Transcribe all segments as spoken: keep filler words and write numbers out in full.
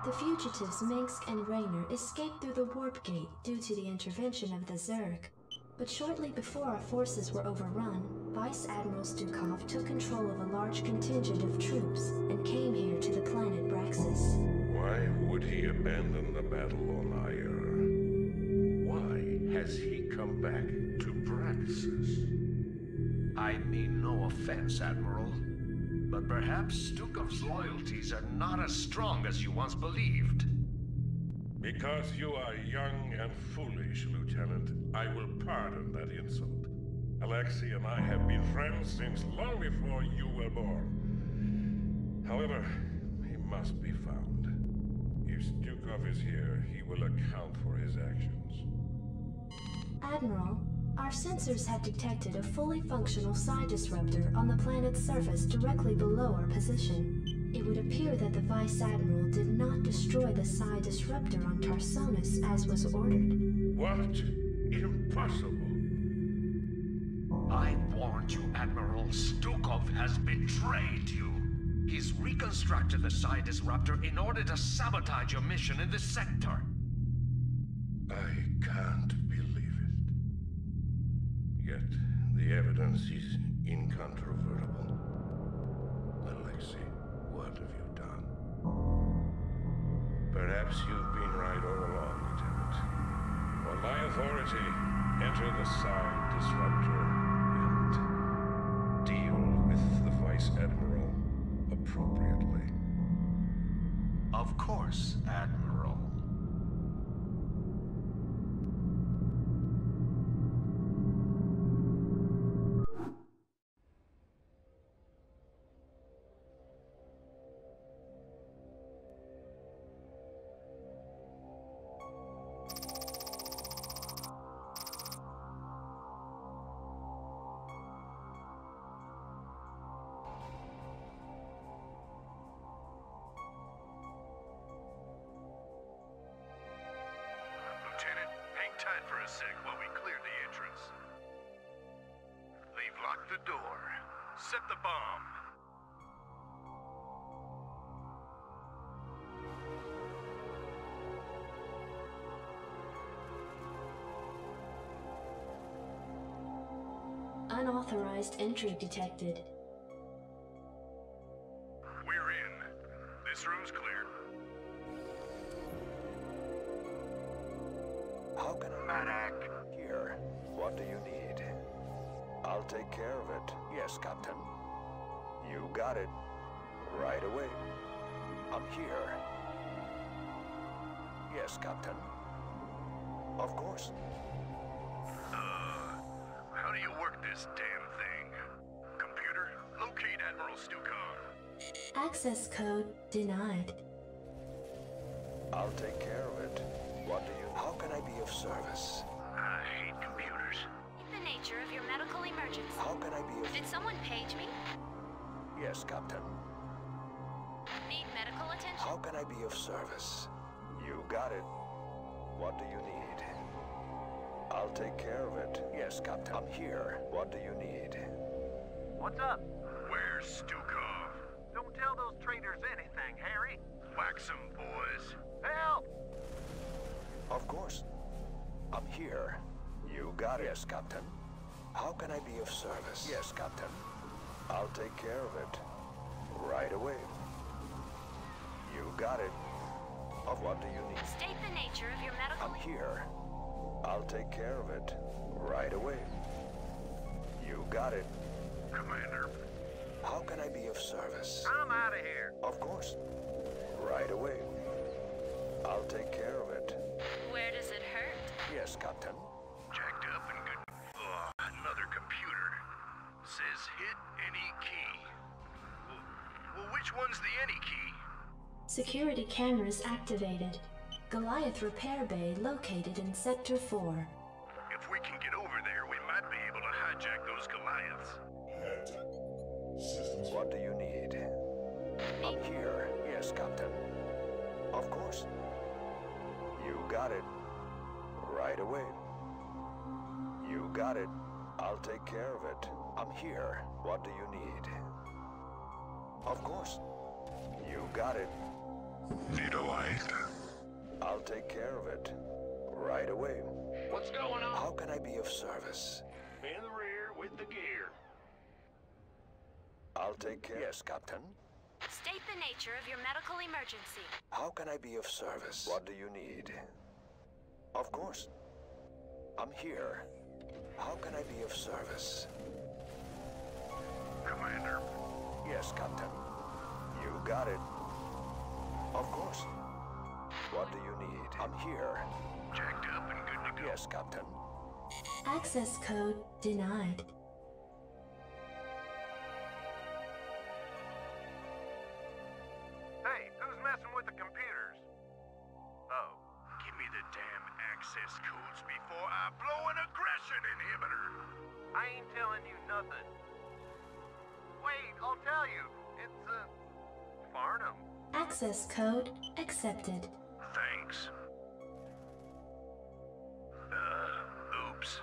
The fugitives Minsk and Raynor escaped through the warp gate due to the intervention of the Zerg. But shortly before our forces were overrun, Vice Admiral Stukov took control of a large contingent of troops and came here to the planet Braxis. Why would he abandon the battle on Aiur? Why has he come back to Braxis? I mean no offense, Admiral, but perhaps Stukov's loyalties are not as strong as you once believed. Because you are young and foolish, Lieutenant, I will pardon that insult. Alexei and I have been friends since long before you were born. However, he must be found. If Stukov is here, he will account for his actions. Admiral, our sensors have detected a fully functional psi disruptor on the planet's surface directly below our position. It would appear that the Vice Admiral did not destroy the psi disruptor on Tarsonis as was ordered. What? Impossible. I warned you, Admiral. Stukov has betrayed you. He's reconstructed the psi disruptor in order to sabotage your mission in this sector. I can't believe it. Yet, the evidence is incontrovertible. Alexei, what have you done? Perhaps you've been right all along, Lieutenant. On my authority, enter the psi disruptor and deal with the Vice Admiral appropriately. Of course, Admiral. Tight for a sec while we clear the entrance. They've locked the door. Set the bomb. Unauthorized entry detected. We're in. This room's clear. How can I... Madak. Here. What do you need? I'll take care of it. Yes, Captain. You got it. Right away. I'm here. Yes, Captain. Of course. Uh, how do you work this damn thing? Computer, locate Admiral Stukov. Access code denied. I'll take care of it. What do you... How can I be of service? I hate computers. The nature of your medical emergency. How can I be of... Did someone page me? Yes, Captain. Need medical attention? How can I be of service? You got it. What do you need? I'll take care of it. Yes, Captain. I'm here. What do you need? What's up? Where's Stukov? Don't tell those traitors anything, Harry. Wax 'em, boys. Help! Of course. I'm here. You got it. Yes, Captain. How can I be of service? Yes, Captain. I'll take care of it. Right away. You got it. Of what do you need? State the nature of your medical... I'm here. I'll take care of it. Right away. You got it. Commander. How can I be of service? I'm out of here. Of course. Right away. I'll take care of it. Where does it hurt? Yes, Captain. Jacked up and good. Ugh, another computer. Says hit any key. Well, well, which one's the any key? Security cameras activated. Goliath Repair Bay located in Sector four. If we can get over there, we might be able to hijack those Goliaths. What do you need? I'm here. Yes, Captain. Of course. You got it. Right away. You got it. I'll take care of it. I'm here. What do you need? Of course. You got it. Need a light? I'll take care of it. Right away. What's going on? How can I be of service? In the rear with the gear. I'll take care. Yes, Captain. State the nature of your medical emergency. How can I be of service? What do you need? Of course. I'm here. How can I be of service? Commander. Yes, Captain. You got it. Of course. What do you need? I'm here. Jacked up and good to go. Yes, Captain. Access code denied. Hey, who's messing with the computers? Oh. Give me the damn access codes before I blow an aggression inhibitor. I ain't telling you nothing. Wait, I'll tell you. It's, uh, Farnham. Access code accepted. Thanks. Uh, oops.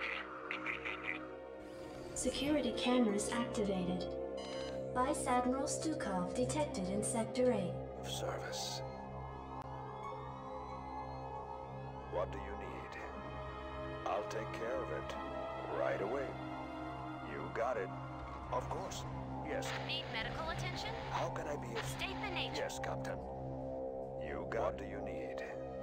Security cameras activated. Vice Admiral Stukov detected in Sector eight. Of service. What do you need? I'll take care of it. Right away. You got it. Of course. Yes. Need medical attention? How can I be of... State the nature. Yes, Captain. You got... What do you need?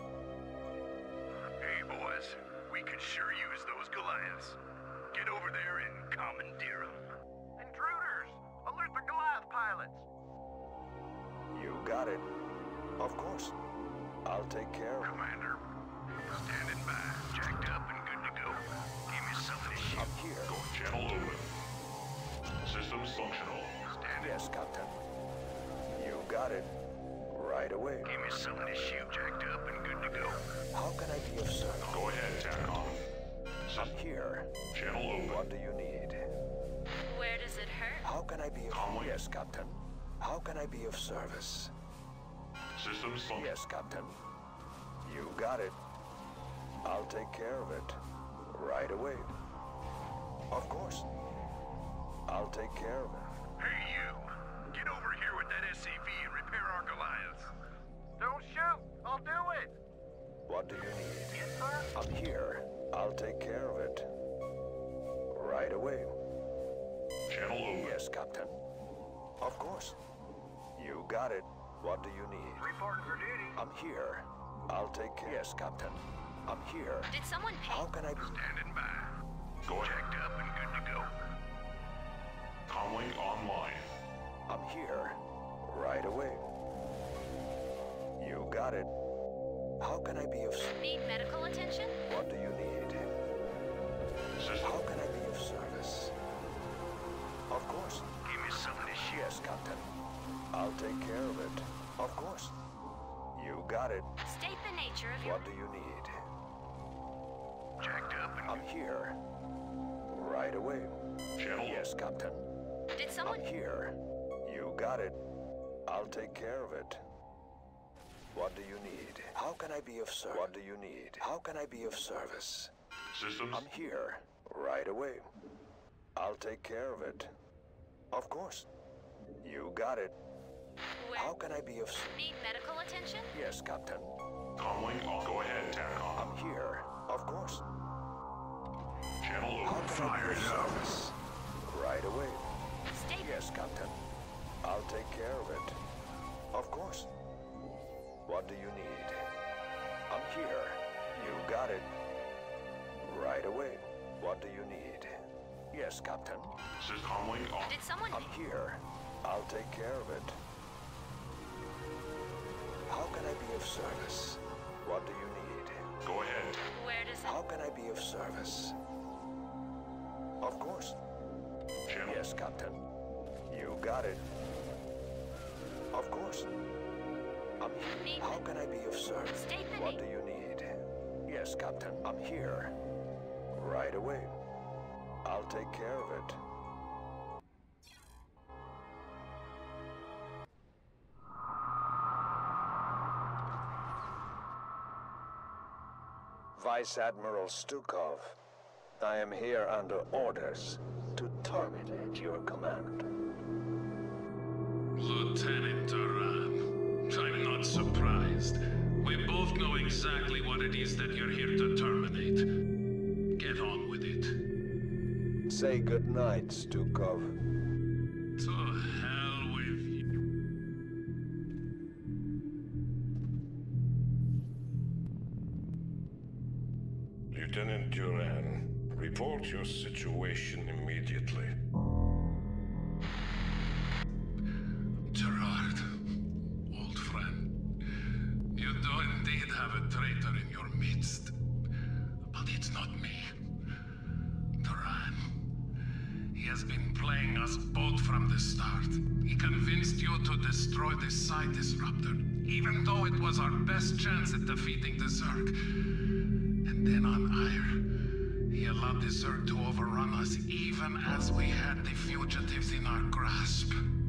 Hey, boys. We could sure use those Goliaths. Get over there and commandeer them. Intruders! Alert the Goliath pilots! You got it. Of course. I'll take care of it. Commander. Standing by. Jacked up and good to go. Give me something to shoot. I'm here. Go channel open. Systems functional. Standing. Yes, Captain. You got it. Right away. Give me something to shoot. Jacked up and good to go. How can I be of service? Go ahead, TACOM. I'm here. Channel open. What do you need? Where does it hurt? How can I be of... Conway? Yes, Captain. How can I be of service? Systems functional. Yes, Captain. You got it. I'll take care of it. Right away. Of course. I'll take care of it. Hey, you. Get over here with that S C V and repair our Goliaths. Don't shoot! I'll do it! What do you need? Yes, sir? I'm here. I'll take care of it. Right away. Channel open. Yes, Captain. Of course. You got it. What do you need? Reporting for duty. I'm here. I'll take care. Yes, Captain. I'm here. Did someone pay? How can I be... Standing by. Go ahead. Jacked up and good to go. Comlink online. I'm here. Right away. You got it. How can I be of... Need medical attention? What do you need? System. How can I be of service? Of course. Give me something to shoot. Yes, Captain. I'll take care of it. Of course. You got it. State the nature of your... What do you need? Jacked up and I'm here. Right away. Channel. Yes, Captain. Did someone... I'm here. You got it. I'll take care of it. What do you need? How can I be of service? What do you need? How can I be of service? Systems. I'm here. Right away. I'll take care of it. Of course. You got it. Where... How can I be of... Need medical attention? Yes, Captain. Comlink on. Go ahead, TACOM. I'm here. Of course. Channel How open. can I be of service? Right away. State... Yes, Captain. I'll take care of it. Of course. What do you need? I'm here. You got it. Right away. What do you need? Yes, Captain. System Comlink on. Did someone... I'm here. I'll take care of it. How can I be of service? What do you need? Go ahead. Where does it... How can I be of service? Of course. Channel. Yes, Captain. You got it. Of course. I'm here. Need- How can I be of service? State the What name. do you need? Yes, Captain. I'm here. Right away. I'll take care of it. Vice Admiral Stukov, I am here under orders to terminate your command. Lieutenant Duran, I'm not surprised. We both know exactly what it is that you're here to terminate. Get on with it. Say goodnight, Stukov. To hell with you. Lieutenant Duran, report your situation immediately. Gerard, old friend, you do indeed have a traitor in your midst. But it's not me. Duran. He has been playing us both from the start. He convinced you to destroy the Psi Disruptor, even though it was our best chance at defeating the Zerg. And then on Ire, he allowed the Zerg to overrun us even as we had the fugitives in our grasp.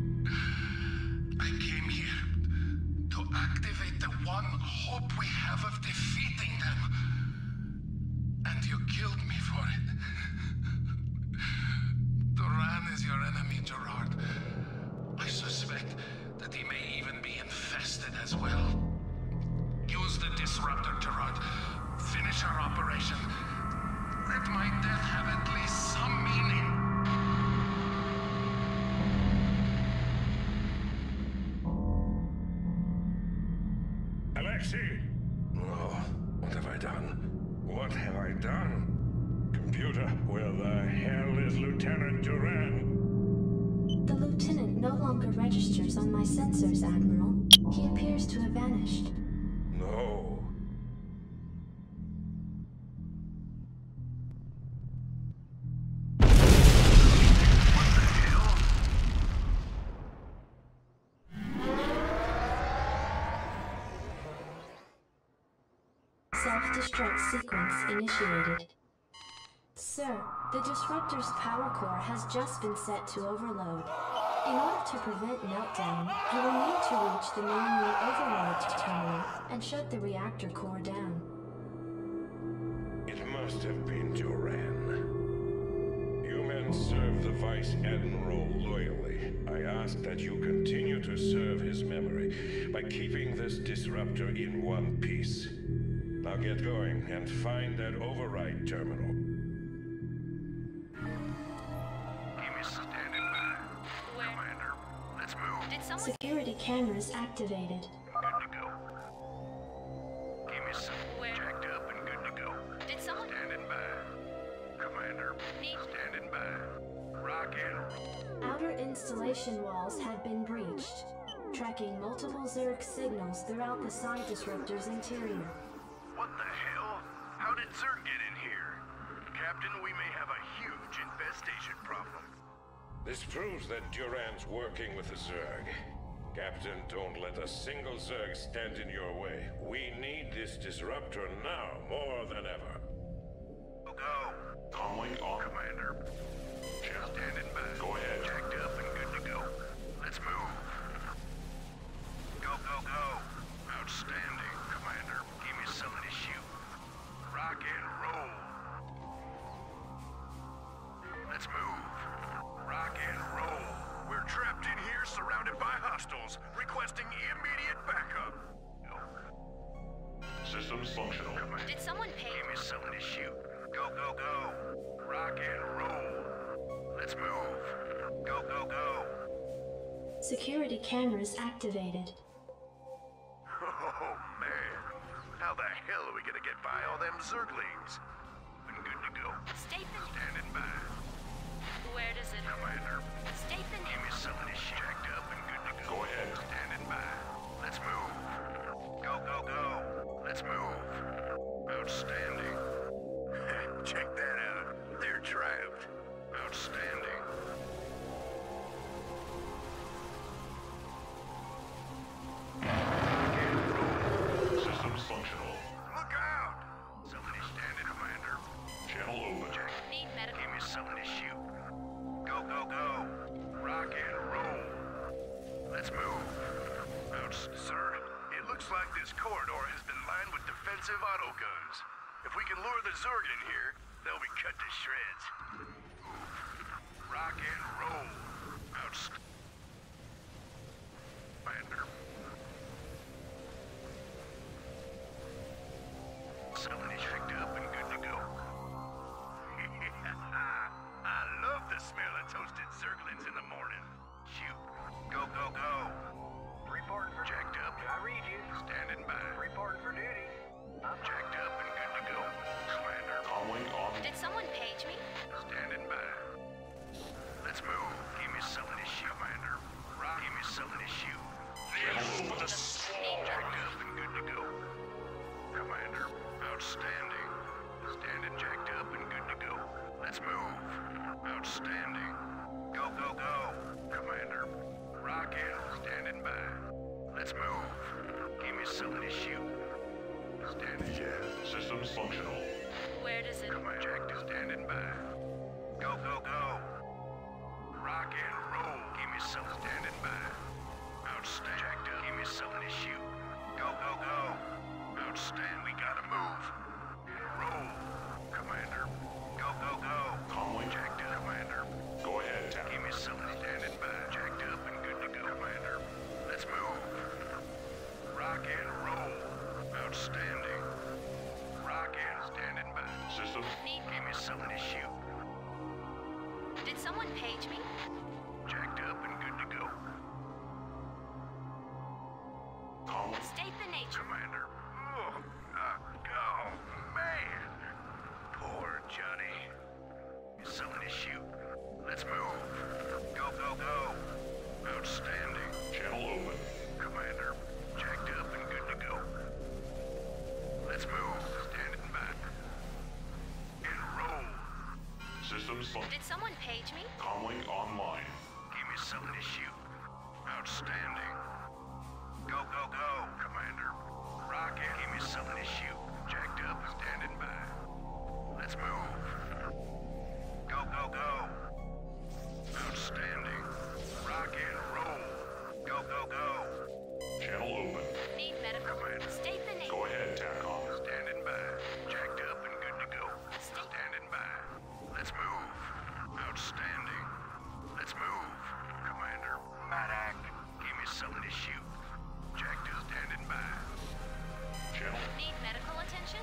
I came here to activate the one hope we have of defeating them. And you killed me for it. Duran is your enemy, Gerard. I suspect that he may even be infested as well. Use the Disruptor, Gerard. Finish our operation. Let my death have at least some meaning. Alexei! Oh, what have I done? What have I done? Computer, where the hell is Lieutenant Duran? The lieutenant no longer registers on my sensors, Admiral. He appears to have vanished. No. Self-destruct sequence initiated. Sir, the Disruptor's power core has just been set to overload. In order to prevent meltdown, you will need to reach the manual overload terminal and shut the reactor core down. It must have been Duran. You men serve the Vice Admiral loyally. I ask that you continue to serve his memory by keeping this disruptor in one piece. Now get going and find that override terminal. Amy's standing by. Where? Commander, let's move. Did someone... Security cameras activated. Good to go. Amy's Where? jacked up and good to go. Did someone... Standing by. Commander, Me? standing by. Rock and roll. Outer installation walls had been breached, tracking multiple Zerg signals throughout the Psi Disruptor's interior. What the hell? How did Zerg get in here? Captain, we may have a huge infestation problem. This proves that Duran's working with the Zerg. Captain, don't let a single Zerg stand in your way. We need this disruptor now more than ever. Go. Comlink on. Commander. Just standing by. Go ahead. Jacked up and good to go. Let's move. Go, go, go. Outstanding, Commander. Give me something to shoot. Rock and roll. Let's move. Rock and roll. We're trapped in here, surrounded by hostiles, requesting immediate backup. No. Systems functional. Commander. Did someone pay... Give me something to shoot. Go, go, go. Rock and roll. Let's move. Go, go, go. Security cameras activated. Oh, man. How the hell are we gonna get by all them Zerglings? Been good to go. State the... Standing by. Where does it... Commander, State the give name. me something to shoot. Jacked up and good to go. Go ahead. Standing by. Let's move. Go, go, go. Let's move. Outstanding. Check that out. They're trapped. Outstanding. Systems functional. Look out! Somebody standing, Commander. Channel open. Jack, Need medical... give me something to shoot. Go, go, go. Rock and roll. Let's move. Out, sir, it looks like this corridor has been lined with defensive autoguns. If we can lure the Zerg in here, they'll be cut to shreds. Rock and roll. Out, Commander. the smell of toasted zerglings in the morning. Shoot. Go, go, go. Reporting for Jacked up. I read you. Standing by. Reporting for duty. I'm Jacked up and good to go. Commander. Calling on. Did someone page me? Standing by. Let's move. Give me some of this shoe, Commander. Rock. Give me some of this shoe. Channel open. Jacked up and good to go. Commander. Outstanding. Standing jacked up and good to go. Let's move. Outstanding. Go, go, go. Commander. Rockin'. Standing by. Let's move. Give me some of this shoe. Standing. Yeah. Systems functional. Where does it... Commander. Jacked is standing by. Go, go, go. Rock and roll. Give me some. Standing by. Outstanding. Jacked up. Give me some of this shoe. Go, go, go. Outstanding. We gotta move. Roll. Commander. Go, go, go. Conway. Jacked up. Commander. Go ahead, Tap. Give me some. Standing by. Jacked up and good to go. Commander. Let's move. Rock and roll. Outstanding. Rock and standing by. System. Need... Give me some of this shoe. Did someone page me? Jacked up and good to go. Conway. State the nature. Commander. Oh, uh, oh, man. Poor Johnny. Some of this shoe. Let's move. Go, go, go. Outstanding. Channel open. Commander. Jacked up and good to go. Let's move. Standing back. And roll. Systems function. Did someone page me? Conway online. Give me some of this shoe. Outstanding. Go, go, go, Commander. Rocket. Give me some of this shoe. Jacked up, standing by. Let's move. Go, go, go. Outstanding. Rock and roll. Go, go, go. Channel open. Need medical... Commander. State the name. Go ahead, TACOM. Standing by. Jacked up and good to go. Standing by. Let's move. Outstanding. Let's move. Commander. Madak. Give me some of this shoe. Jacked is standing by. Channel. Need medical attention?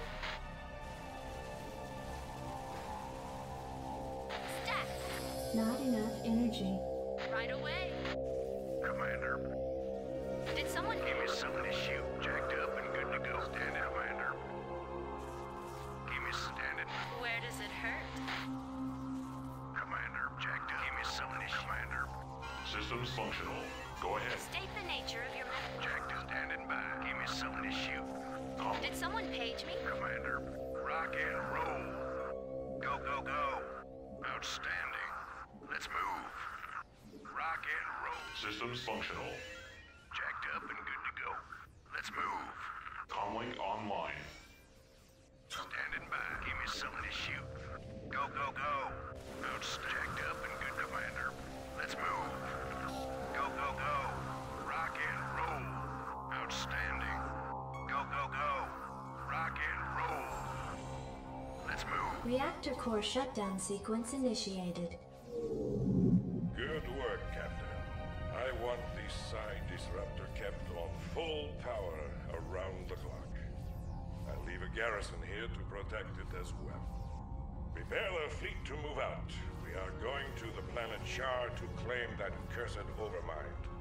Stat. Not enough energy. Right away. Commander. Did someone... Give me some of this shoe. Jacked up and good to go. Standing, Commander. Give me standing. Where does it hurt? Commander. Jacked up. Give me some of this, Commander. Systems functional. Go ahead. State the nature of your... Jacked is standing by. Give me some of this shoe. Com Did someone page me? Commander. Rock and roll. Go, go, go. Outstanding. Let's move. Rock and roll. Systems functional. Jacked up and good to go. Let's move. Comlink online. Standing by. Give me some of this shoe. Go, go, go. Outstanding. Jacked up and good, Commander. Let's move. Go, go, go. Rock and roll. Outstanding. Go, go, go. Rock and roll. Let's move. Reactor core shutdown sequence initiated. Good work, Captain. I want this Psi disruptor kept on full power around the clock. I'll leave a garrison here to protect it as well. Prepare the fleet to move out. We are going to the planet Shar to claim that cursed overmind.